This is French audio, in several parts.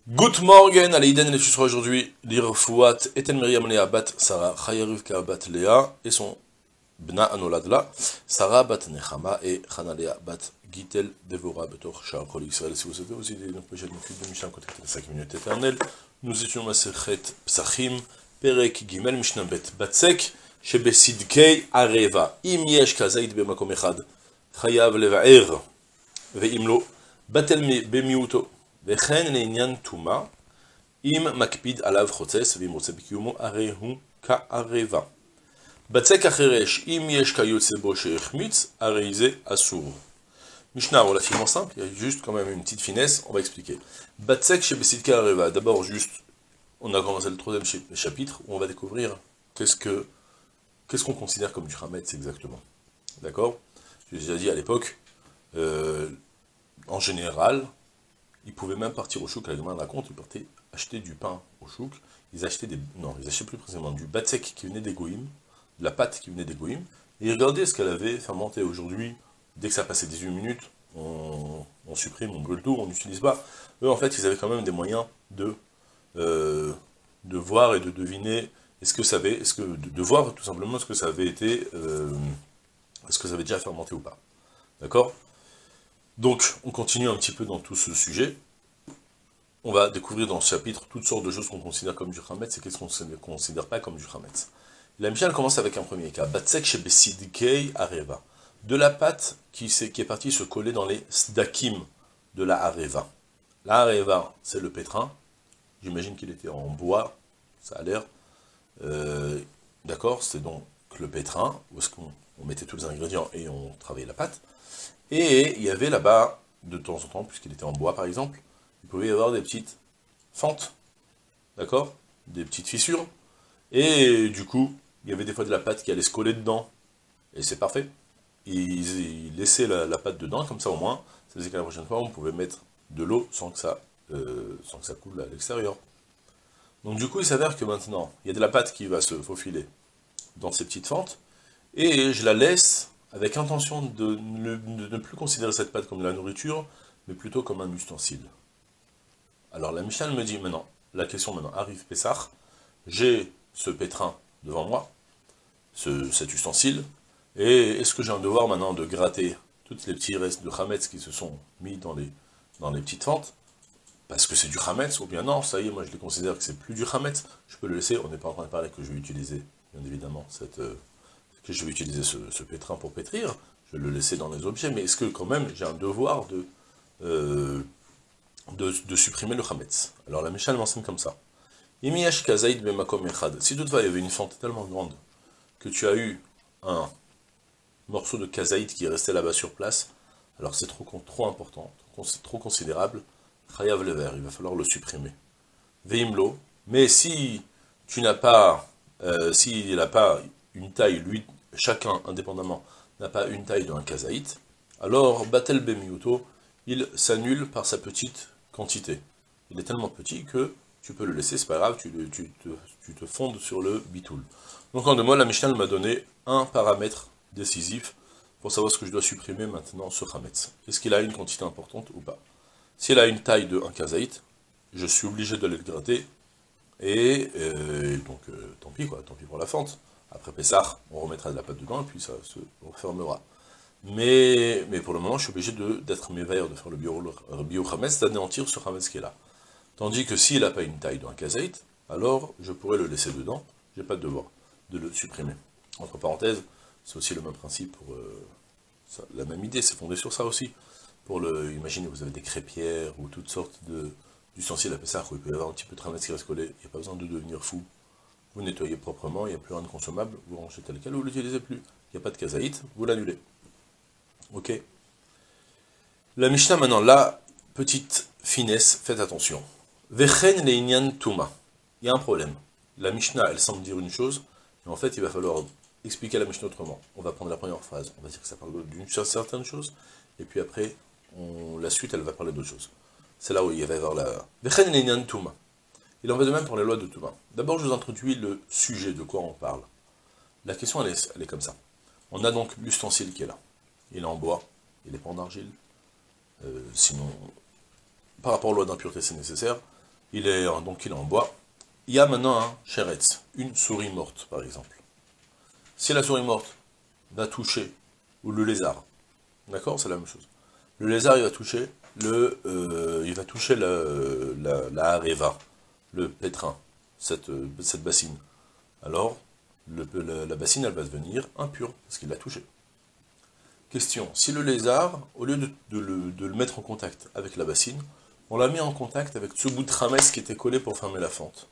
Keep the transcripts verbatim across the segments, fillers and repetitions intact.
Good morning, allez, Iden, et tu seras aujourd'hui lire Fouat, Eten Miriam Lea Bat Sarah, Chayarivka Bat Lea, et son Bna Anoladla, Sarah Bat Nechama et Chanalea Bat Gitel Devora Betor Shah Kol Israël. Si vous souhaitez aussi des notre prochaine étude de Mishnah, contactez les cinq minutes éternelles. Nous étions Masechet Psachim, Perek Gimel Mishnah Bet Batsek, Shebesidkei Areva, Im Yesh Kazaid Bemakom Echad, Chayav Levaer, Veimlo, Batel Bemiuto. וכן לעניין טומאה, אם מקפיד עליו חוצץ ואם רוצה בקיומו, הרי הוא כערבה. בצק החירש, אם יש כיוצא בו שהחמיץ, הרי זה אסור. Mishnah relativement simple, il y a juste quand même une petite finesse, on va expliquer. Batsek chez Besidke Areva, d'abord juste, on a commencé le troisième chapitre, où on va découvrir qu'est-ce que qu'est-ce qu'on considère comme du Hametz exactement. D'accord? J'ai déjà dit à l'époque, euh, en général, ils pouvaient même partir au chouk, la Gemara raconte, ils partaient acheter du pain au chouk, ils achetaient des, non, ils achetaient plus précisément du batsek qui venait des goïms, de la pâte qui venait des goïms, et ils regardaient ce qu'elle avait fermenté aujourd'hui. Dès que ça passait dix-huit minutes, on, on supprime, on brûle tout, on n'utilise pas. Eux, en fait, ils avaient quand même des moyens de, euh, de voir et de deviner, est-ce que ça avait, est-ce que, de, de voir tout simplement ce que ça avait été, euh, est-ce que ça avait déjà fermenté ou pas. D'accord? Donc, on continue un petit peu dans tout ce sujet. On va découvrir dans ce chapitre toutes sortes de choses qu'on considère comme du Hametz et qu'est-ce qu'on ne considère pas comme du Hametz. La Mishnah commence avec un premier cas. Batsek chez Besidkei Areva. De la pâte qui, est, qui est partie se coller dans les sdakim de la Areva. La Areva, c'est le pétrin. J'imagine qu'il était en bois, ça a l'air. Euh, D'accord, c'est donc le pétrin, où est-ce qu'on on mettait tous les ingrédients et on travaillait la pâte. Et il y avait là-bas, de temps en temps, puisqu'il était en bois par exemple, il pouvait y avoir des petites fentes, d'accord, des petites fissures, et du coup, il y avait des fois de la pâte qui allait se coller dedans, et c'est parfait. Ils, ils laissaient la, la pâte dedans, comme ça au moins, ça faisait qu'à la prochaine fois, on pouvait mettre de l'eau sans que ça, euh, sans que ça coule à l'extérieur. Donc du coup, il s'avère que maintenant, il y a de la pâte qui va se faufiler dans ces petites fentes, et je la laisse avec intention de ne, de ne plus considérer cette pâte comme de la nourriture, mais plutôt comme un ustensile. Alors la Mishnah me dit maintenant, la question maintenant arrive Pessah, j'ai ce pétrin devant moi, ce, cet ustensile, et est-ce que j'ai un devoir maintenant de gratter tous les petits restes de Hametz qui se sont mis dans les, dans les petites fentes, parce que c'est du Hametz, ou bien non, ça y est, moi je les considère que c'est plus du Hametz, je peux le laisser, on n'est pas en train de parler que je vais utiliser, bien évidemment, cette... Euh, que je vais utiliser ce, ce pétrin pour pétrir, je vais le laisser dans les objets, mais est-ce que quand même j'ai un devoir de, euh, de, de supprimer le Hametz? Alors la Mishnah m'enseigne comme ça. Si toutefois il y avait une fente tellement grande que tu as eu un morceau de kazaïd qui est resté là-bas sur place, alors c'est trop, trop important, c'est trop considérable, chayav lever, il va falloir le supprimer. Veimlo, mais si tu n'as pas, euh, s'il n'a pas une taille, lui, chacun indépendamment, n'a pas une taille d'un kazaït, alors Batel Bemiuto, il s'annule par sa petite quantité. Il est tellement petit que tu peux le laisser, c'est pas grave, tu, tu, te, tu te fondes sur le bitoul. Donc en deux mots, la Mishnah m'a donné un paramètre décisif pour savoir ce que je dois supprimer maintenant sur Hametz. Est-ce qu'il a une quantité importante ou pas? S'il a une taille de un kazaït, je suis obligé de le gratter, et euh, donc euh, tant pis quoi, tant pis pour la fente. Après Pessah, on remettra de la pâte dedans et puis ça se refermera. Mais, mais pour le moment, je suis obligé d'être mévailleur, de faire le bio-Hametz, d'anéantir ce Hametz qui est là. Tandis que s'il n'a pas une taille d'un kazaït, alors je pourrais le laisser dedans, j'ai pas de devoir de le supprimer. Entre parenthèses, c'est aussi le même principe pour euh, ça, la même idée, c'est fondé sur ça aussi. Pour le, imaginez, vous avez des crêpières ou toutes sortes d'ustensiles à Pessah où il peut y avoir un petit peu de Hametz qui reste collé, il n'y a pas besoin de devenir fou. Vous nettoyez proprement, il n'y a plus rien de consommable, vous rangez tel quel, vous ne l'utilisez plus. Il n'y a pas de kazaït, vous l'annulez. Ok. La Mishnah maintenant, la petite finesse, faites attention. Vechen leinyan tuma. Il y a un problème. La Mishnah, elle semble dire une chose, mais en fait, il va falloir expliquer la Mishnah autrement. On va prendre la première phrase, on va dire que ça parle d'une certaine chose, et puis après, on, la suite, elle va parler d'autre chose. C'est là où il va y avoir la... Vechen leinyan tuma. Il en va de même pour les lois de Touma. D'abord, je vous introduis le sujet de quoi on parle. La question, elle est, elle est comme ça. On a donc l'ustensile qui est là. Il est en bois, il n'est pas en argile. Euh, sinon, par rapport aux lois d'impureté, c'est nécessaire. il est, donc il est en bois. Il y a maintenant un sheretz, une souris morte, par exemple. Si la souris morte va toucher, ou le lézard, d'accord, c'est la même chose. Le lézard, il va toucher, le, euh, il va toucher la, la, la hareva, le pétrin, cette, cette bassine. Alors, le, la, la bassine, elle va devenir impure, parce qu'il l'a touché. Question, si le lézard, au lieu de, de, le, de le mettre en contact avec la bassine, on l'a mis en contact avec ce bout de tramès qui était collé pour fermer la fente.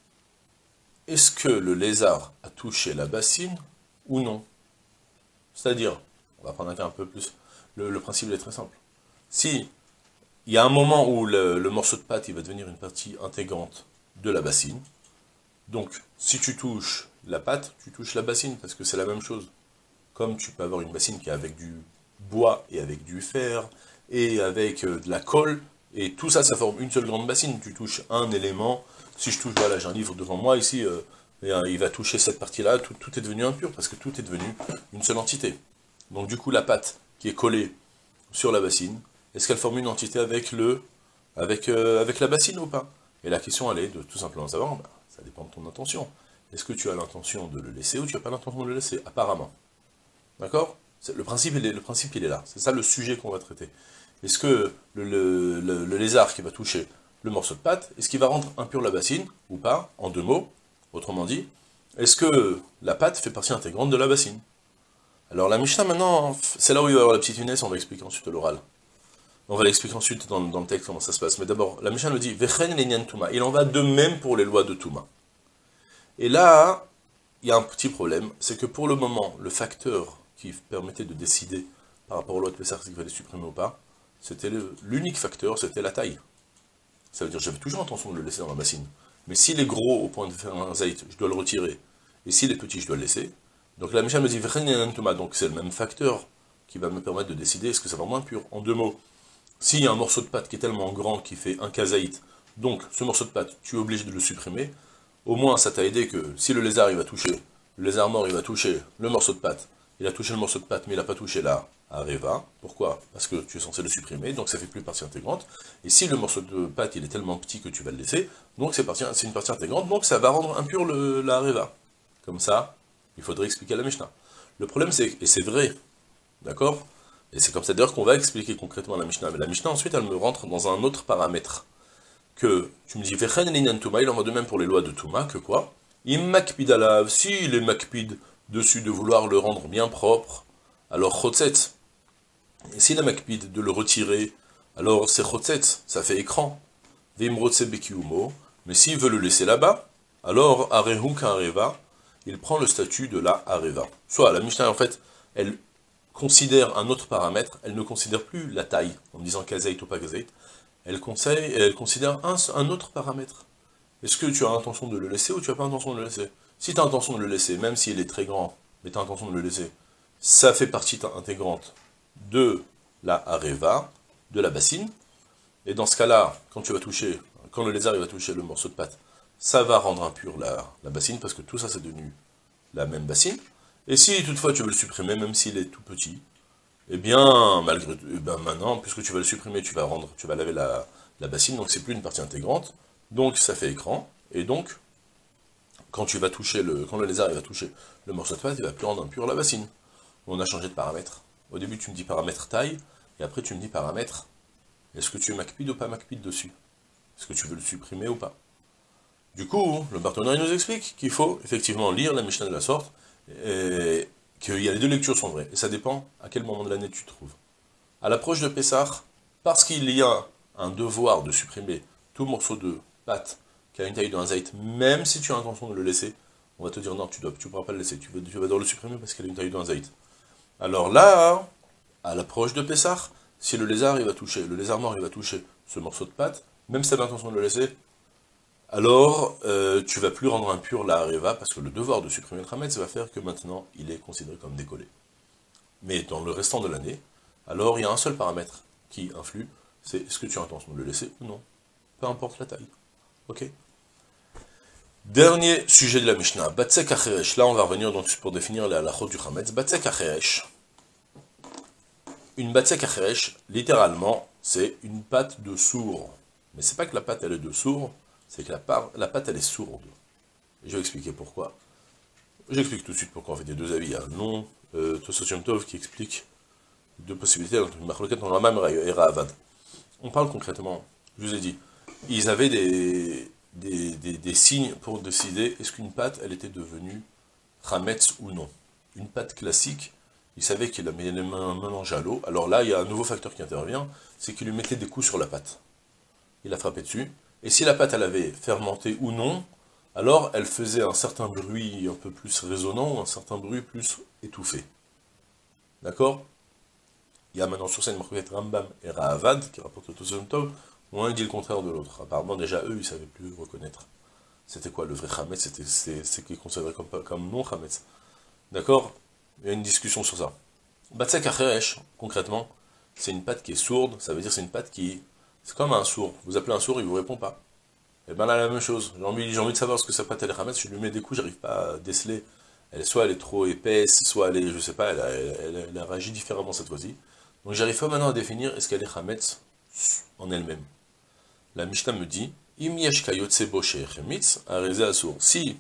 Est-ce que le lézard a touché la bassine ou non? C'est-à-dire, on va prendre un cas un peu plus, le, le principe est très simple. Si il y a un moment où le, le morceau de pâte il va devenir une partie intégrante de la bassine, donc si tu touches la pâte, tu touches la bassine, parce que c'est la même chose. Comme tu peux avoir une bassine qui est avec du bois, et avec du fer, et avec euh, de la colle, et tout ça, ça forme une seule grande bassine. Tu touches un élément, si je touche, voilà, j'ai un livre devant moi ici, euh, et, euh, il va toucher cette partie-là, tout, tout est devenu impur, parce que tout est devenu une seule entité. Donc du coup, la pâte qui est collée sur la bassine, est-ce qu'elle forme une entité avec, le, avec, euh, avec la bassine ou pas? Et la question, elle est de tout simplement savoir, bah, ça dépend de ton intention. Est-ce que tu as l'intention de le laisser, ou tu n'as pas l'intention de le laisser? Apparemment. D'accord? Le principe, il est, le principe, il est là. C'est ça le sujet qu'on va traiter. Est-ce que le, le, le, le lézard qui va toucher le morceau de pâte, est-ce qu'il va rendre impure la bassine, ou pas? En deux mots, autrement dit, est-ce que la pâte fait partie intégrante de la bassine? Alors la Mishnah, maintenant, c'est là où il va y avoir la petite finesse, on va expliquer ensuite l'oral. On va l'expliquer ensuite dans, dans le texte comment ça se passe. Mais d'abord, la Mishnah nous dit, Vechen lenyan Touma. Il en va de même pour les lois de Touma. Et là, il y a un petit problème, c'est que pour le moment, le facteur qui permettait de décider par rapport aux lois de Pessah s'il fallait supprimer ou pas, c'était l'unique facteur, c'était la taille. Ça veut dire que j'avais toujours l'intention de le laisser dans la bassine. Mais s'il est gros au point de faire un zaït, je dois le retirer. Et s'il est petit, je dois le laisser. Donc la Mishnah me dit, donc c'est le même facteur qui va me permettre de décider est-ce que ça va moins pur. En deux mots, s'il y a un morceau de pâte qui est tellement grand qui fait un kazaït, donc ce morceau de pâte, tu es obligé de le supprimer, au moins ça t'a aidé que si le lézard il va toucher, le lézard mort il va toucher le morceau de pâte, il a touché le morceau de pâte mais il n'a pas touché la hareva. Pourquoi? Parce que tu es censé le supprimer, donc ça fait plus partie intégrante. Et si le morceau de pâte il est tellement petit que tu vas le laisser, donc c'est une partie intégrante, donc ça va rendre impur le, la hareva. Comme ça, il faudrait expliquer à la Mishnah. Le problème c'est, et c'est vrai, d'accord? Et c'est comme ça d'ailleurs qu'on va expliquer concrètement la Mishnah. Mais la Mishnah ensuite elle me rentre dans un autre paramètre. Que tu me dis, Vechen linyan Touma, il en va de même pour les lois de Touma, que quoi? Im makpid alav, s'il est makpid dessus de vouloir le rendre bien propre, alors chotzetz. Et s'il est makpid de le retirer, alors c'est chotzetz, ça fait écran. Vim rotse bekiumo, mais s'il veut le laisser là-bas, alors arehu k'areva, il prend le statut de la areva. Soit la Mishnah en fait, elle considère un autre paramètre, elle ne considère plus la taille, en disant kazaït ou pas kazaït, elle, conseille, elle considère un, un autre paramètre. Est-ce que tu as l'intention de le laisser ou tu n'as pas l'intention de le laisser? Si tu as l'intention de le laisser, même s'il est très grand, mais tu as l'intention de le laisser, ça fait partie intégrante de la hareva, de la bassine. Et dans ce cas-là, quand tu vas toucher, quand le lézard il va toucher le morceau de pâte, ça va rendre impure la, la bassine, parce que tout ça c'est devenu la même bassine. Et si toutefois tu veux le supprimer, même s'il est tout petit, eh bien, malgré eh bien, maintenant, puisque tu vas le supprimer, tu vas rendre, tu vas laver la, la bassine, donc c'est plus une partie intégrante, donc ça fait écran, et donc, quand tu vas toucher le, quand le lézard il va toucher le morceau de pâte, il va plus rendre impur la bassine. On a changé de paramètre. Au début, tu me dis paramètre taille, et après tu me dis paramètre, est-ce que tu es macpid ou pas macpid dessus? Est-ce que tu veux le supprimer ou pas? Du coup, le partenaire nous explique qu'il faut effectivement lire la Mishnah de la sorte, et qu'il y a les deux lectures sont vraies, et ça dépend à quel moment de l'année tu te trouves. À l'approche de Pessah, parce qu'il y a un devoir de supprimer tout morceau de pâte qui a une taille de un zaït, même si tu as l'intention de le laisser, on va te dire non, tu ne tu pourras pas le laisser, tu vas, tu vas devoir le supprimer parce qu'il a une taille de un zaït. Alors là, à l'approche de Pessah, si le lézard il va toucher, le lézard mort il va toucher ce morceau de pâte, même si tu as l'intention de le laisser, alors euh, tu vas plus rendre impur la hareva, parce que le devoir de supprimer le tramet, ça va faire que maintenant il est considéré comme décollé. Mais dans le restant de l'année, alors il y a un seul paramètre qui influe, c'est est-ce que tu as l'intention de le laisser ou non. Peu importe la taille. Ok? Dernier sujet de la Mishnah, Batsek Acheresh. Là on va revenir donc pour définir la halachot du Chametz. Batsek Acheresh. Une Batsek Acheresh, littéralement, c'est une pâte de sourd. Mais c'est pas que la pâte elle est de sourd, c'est que la, part, la pâte, elle est sourde. Et je vais expliquer pourquoi. J'explique tout de suite pourquoi on fait des deux avis. Il y a un nom, euh, Tosot Tov, qui explique deux possibilités entre une marloquette dans la même et Ravad. On parle concrètement, je vous ai dit, ils avaient des, des, des, des signes pour décider est-ce qu'une pâte, elle était devenue Hametz ou non. Une pâte classique, ils savaient qu'il la mélangeait à l'eau. Alors là, il y a un nouveau facteur qui intervient, c'est qu'il lui mettait des coups sur la pâte. Il la frappait dessus. Et si la pâte, elle avait fermenté ou non, alors elle faisait un certain bruit un peu plus résonnant, ou un certain bruit plus étouffé. D'accord? Il y a maintenant sur scène Marcoquette Rambam et Rahavad, qui rapportent le Tosot Tov, où un dit le contraire de l'autre. Apparemment, déjà, eux, ils ne savaient plus reconnaître. C'était quoi le vrai Hametz? C'était ce qui est considéré comme, comme non Hametz. D'accord? Il y a une discussion sur ça. Batzak Acheresh, concrètement, c'est une pâte qui est sourde, ça veut dire c'est une pâte qui... C'est comme un sourd. Vous appelez un sourd, il ne vous répond pas. Et bien là, la même chose. J'ai envie, envie de savoir ce que sa pâte elle est Hametz, je lui mets des coups, j'arrive pas à déceler. Elle, soit elle est trop épaisse, soit elle est, je sais pas, elle, elle, elle, elle a réagi différemment cette fois-ci. Donc j'arrive pas maintenant à définir est-ce qu'elle est Hametz en elle-même. La Mishnah me dit, Im yesh kayotse bo shechemitz, arezé asur. Si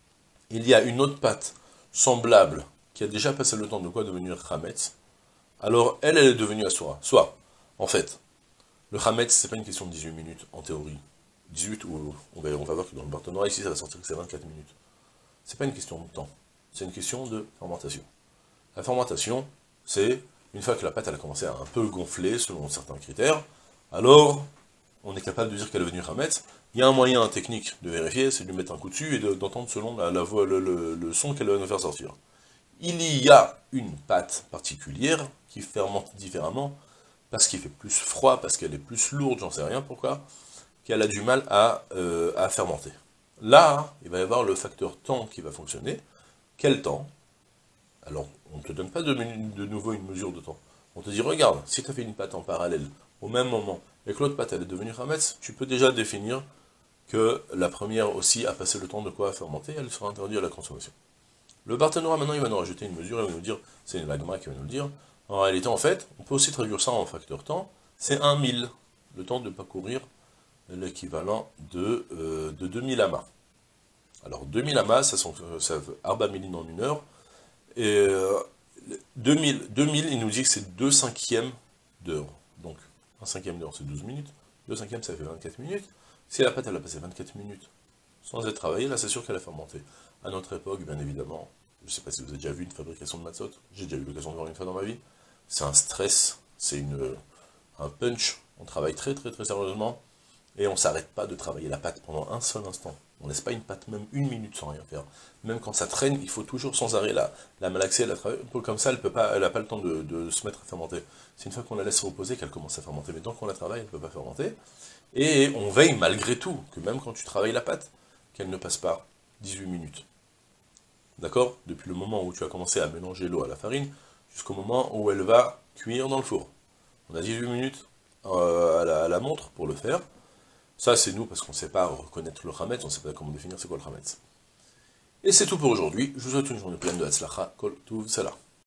il y a une autre pâte semblable qui a déjà passé le temps de quoi devenir Hametz, alors elle, elle est devenue asura. Soit, en fait, le Hametz, c'est pas une question de dix-huit minutes, en théorie. dix-huit, ou on va, on va voir que dans le Barthes Noir, ici, ça va sortir que c'est vingt-quatre minutes. C'est pas une question de temps, c'est une question de fermentation. La fermentation, c'est, une fois que la pâte elle a commencé à un peu gonfler, selon certains critères, alors, on est capable de dire qu'elle est devenue Hametz. Il y a un moyen technique de vérifier, c'est de lui mettre un coup dessus et d'entendre selon la, la voix, le, le, le son qu'elle va nous faire sortir. Il y a une pâte particulière qui fermente différemment, parce qu'il fait plus froid, parce qu'elle est plus lourde, j'en sais rien pourquoi, qu'elle a du mal à, euh, à fermenter. Là, il va y avoir le facteur temps qui va fonctionner. Quel temps? Alors, on ne te donne pas de, de nouveau une mesure de temps. On te dit, regarde, si tu as fait une pâte en parallèle, au même moment, et que l'autre pâte elle est devenue Hametz, tu peux déjà définir que la première aussi a passé le temps de quoi fermenter, elle sera interdite à la consommation. Le Barthes Noir, maintenant, il va nous rajouter une mesure, il va nous dire, c'est une lagma qui va nous le dire, en réalité, en fait, on peut aussi traduire ça en facteur temps, c'est un mille, le temps de parcourir l'équivalent de, euh, de deux mille amas. Alors, deux mille amas, ça, sont, ça fait arba milin en une heure, et euh, deux mille, deux mille, il nous dit que c'est deux cinquièmes d'heure. Donc, un cinquième d'heure, c'est douze minutes, deux cinquièmes, ça fait vingt-quatre minutes. Si la pâte, elle a passé vingt-quatre minutes sans être travaillée, là, c'est sûr qu'elle a fermenté. À notre époque, bien évidemment, je ne sais pas si vous avez déjà vu une fabrication de matzot, j'ai déjà eu l'occasion de voir une fois dans ma vie, c'est un stress, c'est une, un punch, on travaille très très très sérieusement, et on ne s'arrête pas de travailler la pâte pendant un seul instant. On ne laisse pas une pâte même une minute sans rien faire. Même quand ça traîne, il faut toujours sans arrêt la, la malaxer, la travailler. Comme ça, elle n'a pas, pas le temps de, de se mettre à fermenter. C'est une fois qu'on la laisse reposer qu'elle commence à fermenter. Mais tant qu'on la travaille, elle ne peut pas fermenter. Et on veille malgré tout, que même quand tu travailles la pâte, qu'elle ne passe pas dix-huit minutes. D'accord? Depuis le moment où tu as commencé à mélanger l'eau à la farine, jusqu'au moment où elle va cuire dans le four. On a dix-huit minutes euh, à, la, à la montre pour le faire. Ça, c'est nous, parce qu'on ne sait pas reconnaître le Hametz, on ne sait pas comment définir c'est quoi le Hametz. Et c'est tout pour aujourd'hui. Je vous souhaite une journée pleine de Hatzlacha, Kol Tuv Salah.